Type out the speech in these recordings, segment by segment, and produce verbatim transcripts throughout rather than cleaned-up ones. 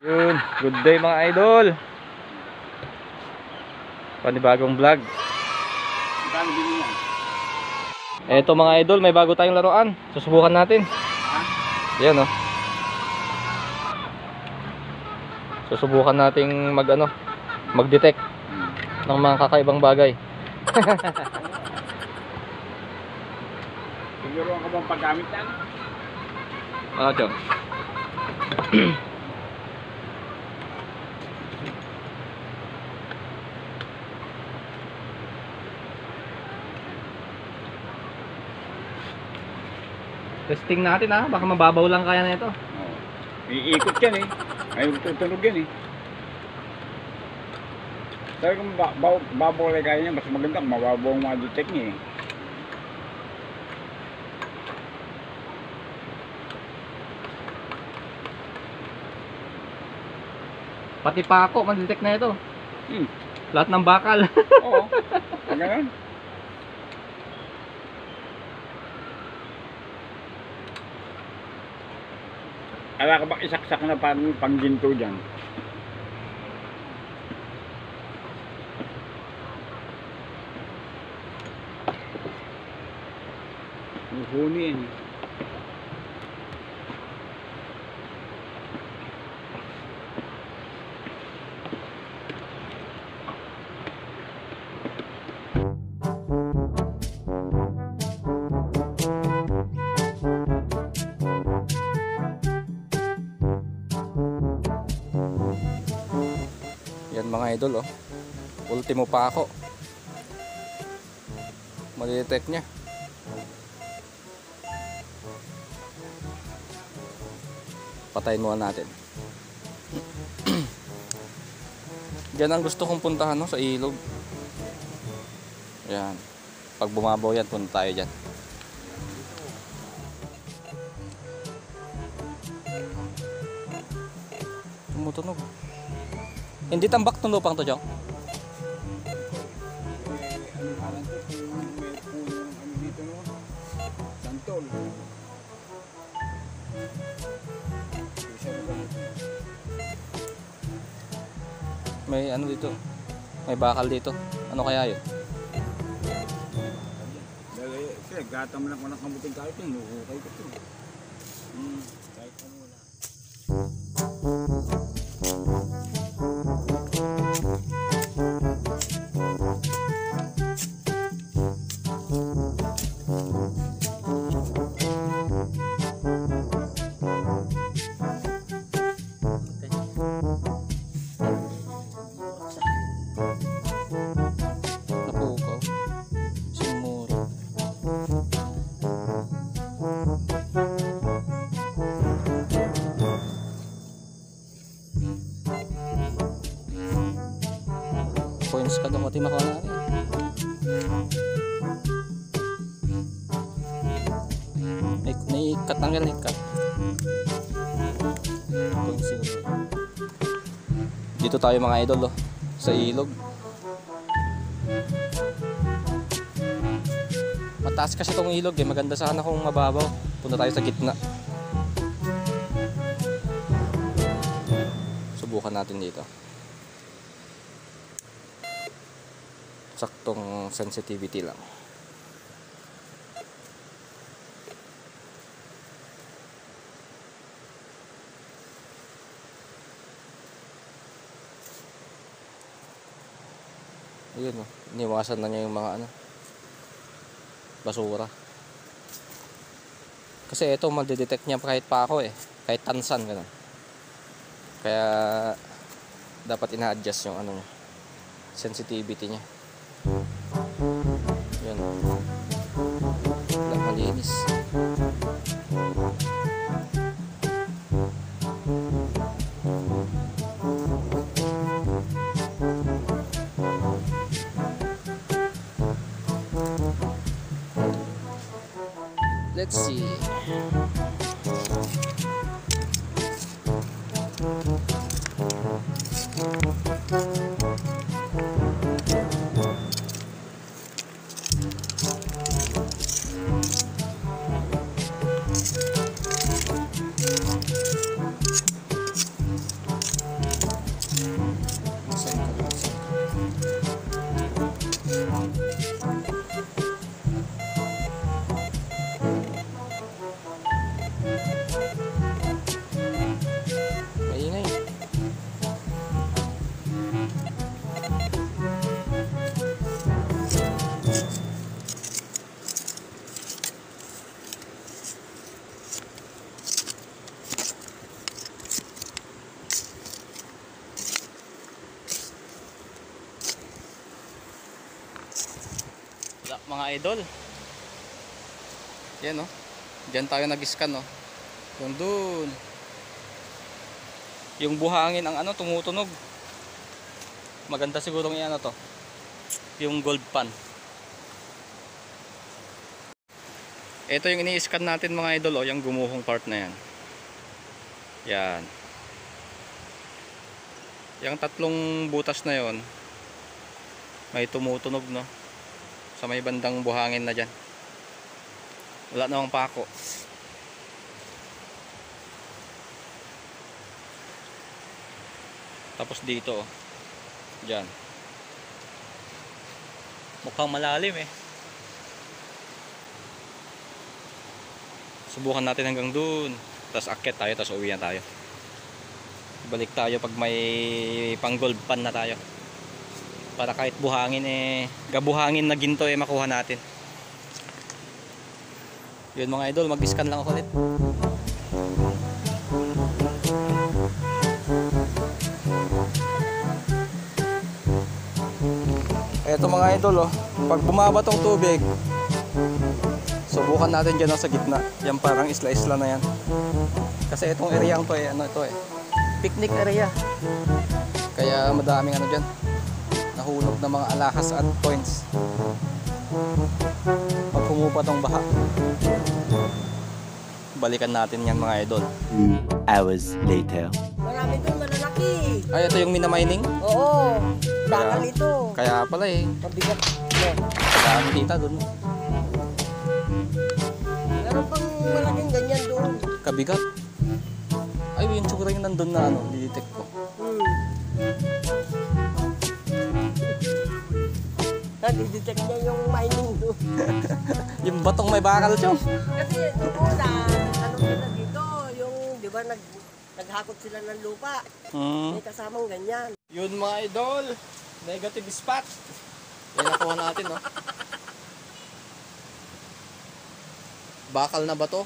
Yun, good day mga idol. Panibagong vlog. Eto mga idol, may bago tayong laruan. Susubukan natin. Yan oh. Susubukan nating mag ano, mag-detect ng mga kakaibang bagay. Siguro ako bang paggamit yan? Ano to? Testing natin ha, baka mababaw lang kaya na ito. Oo. Iikot yan eh. Ayaw tutunog yan eh. Sabi kung ba babaw lang kaya niya, mas maganda kung mababaw ang ma-detect niya eh. Pati pako, ma-detect na ito. Hmm. Lahat ng bakal. Oo. Ganun. Ala ka ba isaksak na pang pangginto dyan? Huni yan. Yan mga idol oh. Ultimo pa ako. Madidetect niya. Patayin muna natin. Diyan ang gusto kong puntahan no, sa ilog. Yan. Pag bumabaw yan, punta tayo dyan. Tumutunog. Hindi tambak to lupang to, Jong? Santol. May ano dito? May bakal dito. Ano kaya yun? Dali, kasi gata mo lang kung nakamuting kahit yun, hukay ko ito. Hmm, kahit pa muna. Napukaw. Sumuro. Points ka daw mati makuha na rin. May, may ikat ng yan, ikat. Points siguro. Dito tayo mga idol oh, sa ilog. Mataas kasi itong ilog eh, maganda sana kung mababaw. Punta tayo sa gitna. Subukan natin dito. Saktong sensitivity lang. Ayun oh, iniwasan na niya yung mga ano, basura. Kasi ito madidetect niya kahit pa ako eh, kahit tansan ganun. Kaya dapat ina-adjust yung ano niya, sensitivity niya. Yan oh. Wala, malinis. Let's see. mga idol. Yan oh. Diyan tayo nag-scan oh. Yung dun. Yung buhangin ang ano tumutunog. Maganda siguro ng ano to. Yung gold pan. Ito yung ini-scan natin mga idol oh, yung gumuhong part na yan. Yan. Yung tatlong butas na yon may tumutunog no. Sa may bandang buhangin na dyan. Wala namang pako. Tapos dito oh. Diyan. Mukhang malalim eh. Subukan natin hanggang dun. Tapos akyat tayo, tapos uwi na tayo. Balik tayo pag may pang gold pan na tayo. Para kahit buhangin eh, gabuhangin na ginto eh makuha natin. Yun mga idol, mag-scan lang ako ulit. Eto mga idol oh, pag bumaba tong tubig, subukan natin dyan oh, sa gitna. Yan parang isla-isla na yan. Kasi itong area to eh, ano ito eh, picnic area. Kaya madaming ano dyan, nahulog na mga alahas at points. Pag humupa tong baha, balikan natin yan mga idol. Three hours later. Marami doon malalaki. Ay, ito yung minamining? Oo. Bakal Kaya- ito. Kaya pala eh, Mabigat. Yeah. dami kita dun. Meron pang malaking ganyan doon. Kabigat. Ay, yung tsura yung nandun na ano, didetect ko. Hmm. Nadidetect niya yung mining doon. Yung batong may bakal chong. Kasi yung una, ano nila dito, yung, di ba, nag, naghakot sila ng lupa. Hmm. May kasamang ganyan. Yun mga idol, negative spot. Yan nakuha natin no. Bakal na ba to?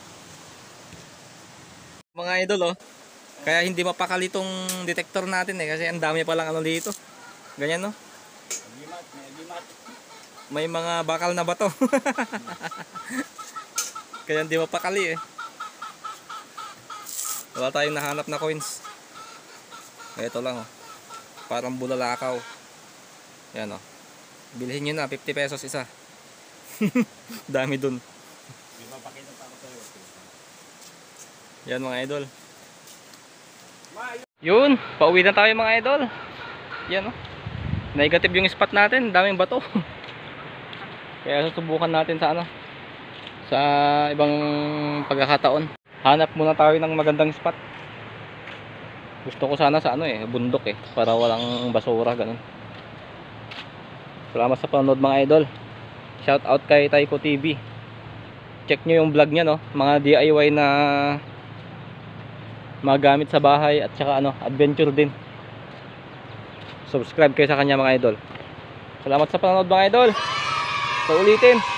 Mga idol oh. Kaya hindi mapakali tong detector natin eh kasi ang dami pa lang ano dito. Ganyan no. Limat, may limat. May mga bakal na bato. Kaya hindi mapakali eh. Wala tayong nahanap na coins. Ito lang oh. Parang bulalakaw. Yan oh. Bilhin nyo na, fifty pesos isa. Dami dun. Di ba pakita pa ako sa'yo? Yan mga idol. Yun, pauwi na tayo mga idol. Yan oh. Negative yung spot natin, daming bato. Kaya susubukan natin sa ano, sa ibang pagkakataon. Hanap muna tayo ng magandang spot. Gusto ko sana sa ano eh, bundok eh, para walang basura ganun. Salamat sa panonood mga idol. Shout out kay Taiko T V. Check nyo yung vlog niya no, mga D I Y na mga gamit sa bahay at saka ano, adventure din. Subscribe kayo sa kanya mga idol. Salamat sa panonood mga idol. Sa ulitin.